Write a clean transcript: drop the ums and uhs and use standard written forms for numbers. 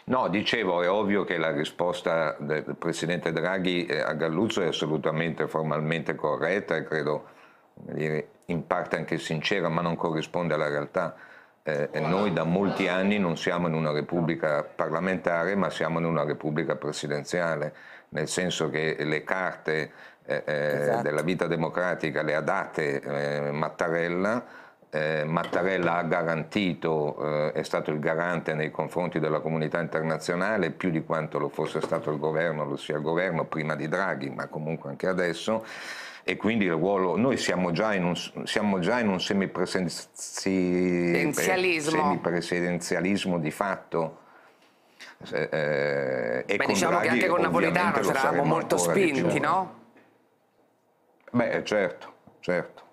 No, dicevo, è ovvio che la risposta del Presidente Draghi a Galluzzo è assolutamente formalmente corretta e credo, come dire, in parte anche sincera, ma non corrisponde alla realtà. Noi da molti anni non siamo in una repubblica parlamentare, ma siamo in una repubblica presidenziale, nel senso che le carte della vita democratica le ha date Mattarella. Mattarella ha garantito, è stato il garante nei confronti della comunità internazionale più di quanto lo fosse stato il governo, lo sia il governo prima di Draghi, ma comunque anche adesso, e quindi il ruolo, noi siamo già in un semipresidenzialismo di fatto. E Beh, con diciamo Draghi, che anche con Napolitano ovviamente, c'eravamo molto spinti, no? Beh, certo, certo.